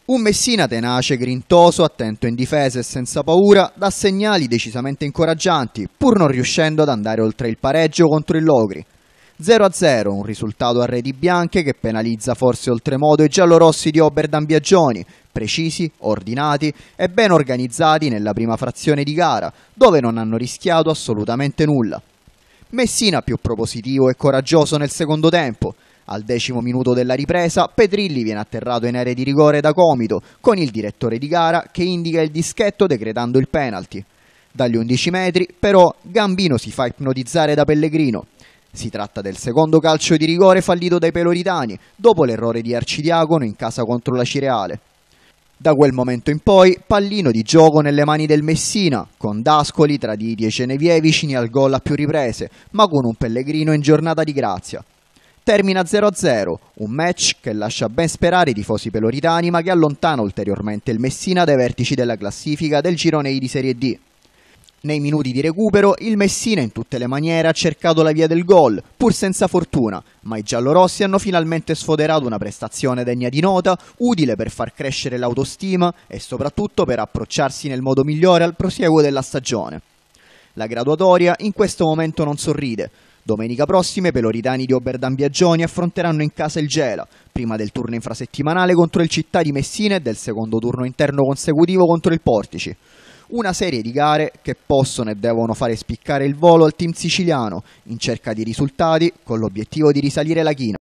Un Messina tenace, grintoso, attento in difesa e senza paura, dà segnali decisamente incoraggianti, pur non riuscendo ad andare oltre il pareggio contro il Logri. 0-0, un risultato a reti bianche che penalizza forse oltremodo i giallorossi di Oberdan Biagioni, precisi, ordinati e ben organizzati nella prima frazione di gara, dove non hanno rischiato assolutamente nulla. Messina più propositivo e coraggioso nel secondo tempo. Al 10° minuto della ripresa, Petrilli viene atterrato in area di rigore da Comito, con il direttore di gara che indica il dischetto decretando il penalty. Dagli 11 metri, però, Gambino si fa ipnotizzare da Pellegrino. Si tratta del secondo calcio di rigore fallito dai peloritani, dopo l'errore di Arcidiacono in casa contro la Cireale. Da quel momento in poi, pallino di gioco nelle mani del Messina, con D'Ascoli, Traditi e Genevieve vicini al gol a più riprese, ma con un Pellegrino in giornata di grazia. Termina 0-0, un match che lascia ben sperare i tifosi peloritani ma che allontana ulteriormente il Messina dai vertici della classifica del girone I di Serie D. Nei minuti di recupero il Messina in tutte le maniere ha cercato la via del gol, pur senza fortuna, ma i giallorossi hanno finalmente sfoderato una prestazione degna di nota, utile per far crescere l'autostima e soprattutto per approcciarsi nel modo migliore al prosieguo della stagione. La graduatoria in questo momento non sorride. Domenica prossima i peloritani di Oberdan Biagioni affronteranno in casa il Gela, prima del turno infrasettimanale contro il Città di Messina e del secondo turno interno consecutivo contro il Portici. Una serie di gare che possono e devono fare spiccare il volo al team siciliano, in cerca di risultati con l'obiettivo di risalire la china.